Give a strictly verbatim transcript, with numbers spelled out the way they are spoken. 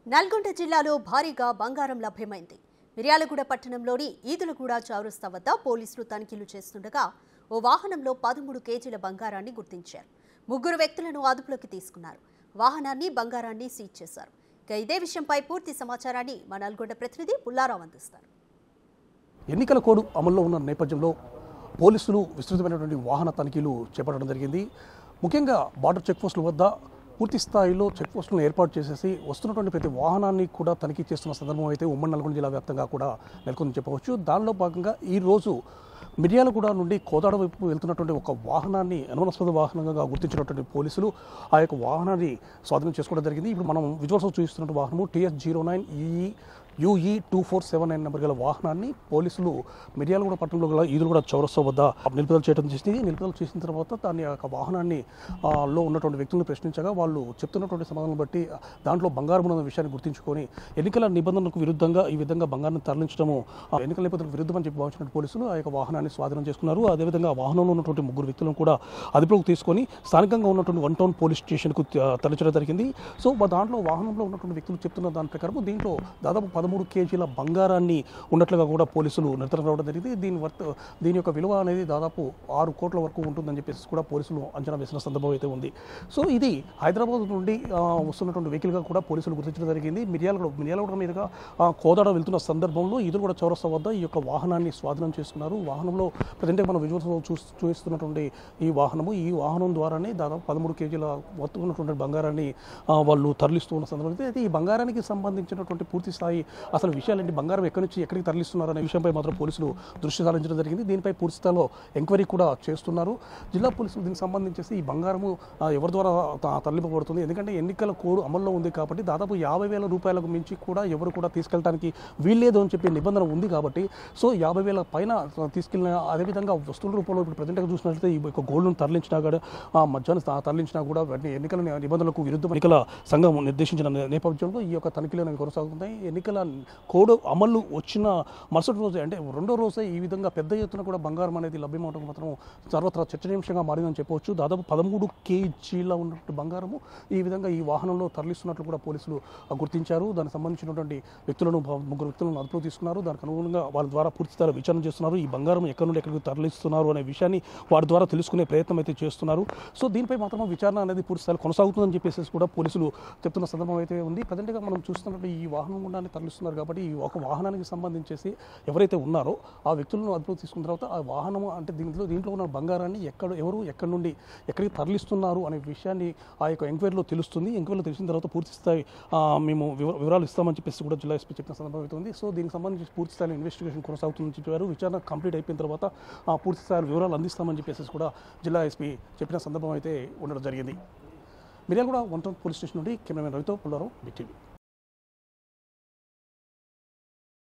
నల్గొండ జిల్లాలో భారీగా బంగారం లభ్యమైంది. మిర్యాలగూడ పట్టణంలోని ఈదులగూడ చౌరస్తా వద్ద పోలీసులు తనిఖీలు చేస్తుండగా ఓ వాహనంలో పదమూడు కేజీల బంగారాన్ని గుర్తించారు. ముగ్గురు వ్యక్తులను అదుపులోకి తీసుకున్నారు. వాహనాన్ని బంగారాన్ని సీజ్ చేశారు. ఇక ఇదే విషయంపై పూర్తి సమాచారాన్ని మా నల్గొండ ప్రతినిధి పుల్లారావు అందిస్తారు. ఎన్నికల కోడ్ అమల్లో ఉన్న నేపథ్యంలో పోలీసులు విస్తృతమైనటువంటి వాహన తనిఖీలు చేపట్టడం జరిగింది. ముఖ్యంగా బార్డర్ చెక్పోస్టుల వద్ద పూర్తి స్థాయిలో చెక్పోస్టులను ఏర్పాటు చేసేసి వస్తున్నటువంటి ప్రతి వాహనాన్ని కూడా తనిఖీ చేస్తున్న సందర్భం అయితే ఉమ్మడి నల్గొండ జిల్లా వ్యాప్తంగా కూడా నెలకొందని చెప్పవచ్చు. దానిలో భాగంగా ఈరోజు మిర్యాలగూడ నుండి కోదాడ వైపు వెళ్తున్నటువంటి ఒక వాహనాన్ని అనుమానాస్పద వాహనంగా గుర్తించినటువంటి పోలీసులు ఆ యొక్క వాహనాన్ని స్వాధీనం చేసుకోవడం జరిగింది. ఇప్పుడు మనం విజువల్స్ చూస్తున్నటువంటి వాహనము TS zero nine EE UE two four seven nine number గల వాహనాన్ని పోలీసులు మిర్యాలగూడ పట్టణంలో గల ఈదులగూడ చౌరస్తా వద్ద నిలుపుదల చేయడం చేసింది. నిలుపుదల చేసిన తర్వాత దాని యొక్క వాహనాన్ని లో ఉన్నటువంటి వ్యక్తులను ప్రశ్నించగా వాళ్ళు చెప్తున్నటువంటి సమాధానం బట్టి దాంట్లో బంగారం ఉన్న విషయాన్ని గుర్తించుకొని ఎన్నికల నిబంధనలకు విరుద్ధంగా ఈ విధంగా బంగారాన్ని తరలించడము ఎన్నికల నిబంధనలకు విరుద్ధమని చెప్పి భావించిన పోలీసులు ఆ యొక్క వాహనాన్ని స్వాధీనం చేసుకున్నారు. అదేవిధంగా వాహనంలో ఉన్నటువంటి ముగ్గురు వ్యక్తులను కూడా అదుపులోకి తీసుకొని స్థానికంగా ఉన్నటువంటి వన్ టౌన్ పోలీస్ స్టేషన్కు తరలించడం జరిగింది. సో దాంట్లో వాహనంలో ఉన్నటువంటి వ్యక్తులు చెప్తున్న దాని ప్రకారం దీంట్లో దాదాపు పదమూడు కేజీల బంగారాన్ని ఉన్నట్లుగా కూడా పోలీసులు నిర్ధారణ రావడం జరిగింది. దీని వర్త దీని యొక్క విలువ అనేది దాదాపు ఆరు కోట్ల వరకు ఉంటుందని చెప్పేసి కూడా పోలీసులు అంచనా వేసిన సందర్భం అయితే ఉంది. సో ఇది హైదరాబాద్ నుండి వస్తున్నటువంటి వెహికల్గా కూడా పోలీసులు గుర్తించడం జరిగింది. మిర్యాలగూడ మిర్యాలగూడ మీదుగా కోదాడ వెళ్తున్న సందర్భంలో ఈదులగూడ చౌరస్తా వద్ద ఈ యొక్క వాహనాన్ని స్వాధీనం చేసుకున్నారు. వాహనంలో ప్రజెంట్ మన విజువల్స్ చూ చూస్తున్నటువంటి ఈ వాహనము ఈ వాహనం ద్వారానే దాదాపు పదమూడు కేజీల వరకు ఉన్నటువంటి బంగారాన్ని వాళ్ళు తరలిస్తూ ఉన్న సందర్భం అయితే ఈ బంగారానికి సంబంధించినటువంటి పూర్తి స్థాయి అసలు విషయాలేంటి, బంగారం ఎక్కడి నుంచి ఎక్కడికి తరలిస్తున్నారు అనే విషయంపై మాత్రం పోలీసులు దృష్టి సారించడం జరిగింది. దీనిపై పూర్తి స్థాయిలో ఎంక్వైరీ కూడా చేస్తున్నారు. జిల్లా పోలీసులు దీనికి సంబంధించి ఈ బంగారము ఎవరి ద్వారా తరలింపబడుతుంది, ఎందుకంటే ఎన్నికల కోడ్ అమల్లో ఉంది కాబట్టి దాదాపు యాభై వేల రూపాయలకు మించి కూడా ఎవరు కూడా తీసుకెళ్ళడానికి వీల్లేదు అని చెప్పి నిబంధన ఉంది కాబట్టి సో యాభై వేల పైన తీసుకెళ్ళిన అదేవిధంగా వస్తువుల రూపంలో ఇప్పుడు ప్రజెంట్గా చూసినట్లయితే ఈ యొక్క గోల్డ్ను తరలించినా కూడా మధ్యాహ్నం తరలించినా కూడా ఎన్నికల నిబంధనలకు విరుద్ధం ఎన్నికల సంఘం నిర్దేశించిన నేపథ్యంలో ఈ యొక్క తనిఖీలు అనేవి కొనసాగుతున్నాయి. ఎన్నికల కోడ్ అమలు వచ్చిన మరుసటి రోజే అంటే రెండో రోజే ఈ విధంగా పెద్ద ఎత్తున కూడా బంగారం అనేది లభ్యమవడం మాత్రం సర్వత్రా చర్చనీయాంశంగా మారిందని చెప్పవచ్చు. దాదాపు పదమూడు కేజీల ఉన్నటువంటి బంగారము ఈ విధంగా ఈ వాహనంలో తరలిస్తున్నట్లు కూడా పోలీసులు గుర్తించారు. దానికి సంబంధించినటువంటి వ్యక్తులను ముగ్గురు వ్యక్తులను అదుపులో తీసుకున్నారు. దానికి అనుగుణంగా వాళ్ళ ద్వారా పూర్తి స్థాయిలో విచారణ చేస్తున్నారు. ఈ బంగారం ఎక్కడి నుండి ఎక్కడికి తరలిస్తున్నారు అనే విషయాన్ని వారి ద్వారా తెలుసుకునే ప్రయత్నం అయితే చేస్తున్నారు. సో దీనిపై మాత్రం విచారణ అనేది పూర్తి స్థాయిలో కొనసాగుతుందని చెప్పేసి కూడా పోలీసులు చెప్తున్న సందర్భం అయితే ఉంది. ప్రజెంట్గా మనం చూస్తున్నట్టు ఈ వాహనం గుండానే తరలిస్తున్నారు కాబట్టి ఈ ఒక వాహనానికి సంబంధించేసి ఎవరైతే ఉన్నారో ఆ వ్యక్తులను అదుపులో తీసుకున్న తర్వాత ఆ వాహనం అంటే దీంట్లో దీంట్లో ఉన్న బంగారాన్ని ఎక్కడ ఎవరు ఎక్కడి నుండి ఎక్కడికి తరలిస్తున్నారు అనే విషయాన్ని ఆ యొక్క ఎంక్వైరీలో తెలుస్తుంది. ఎంక్వైరీలో తెలిసిన తర్వాత పూర్తి స్థాయి మేము వివరాలు ఇస్తామని చెప్పేసి కూడా జిల్లా ఎస్పీ చెప్పిన సందర్భం అవుతుంది. సో దీనికి సంబంధించి పూర్తి స్థాయిలో ఇన్వెస్టిగేషన్ కొనసాగుతుందని చెప్పారు. విచారణ కంప్లీట్ అయిపోయిన తర్వాత ఆ పూర్తి స్థాయి వివరాలు అందిస్తామని చెప్పేసి కూడా జిల్లా ఎస్పీ చెప్పిన సందర్భం అయితే ఉండడం జరిగింది. Miryalaguda one town police station నుండి కెమెరామెన్ రవితో పుల్లారావు, బిటీవీ.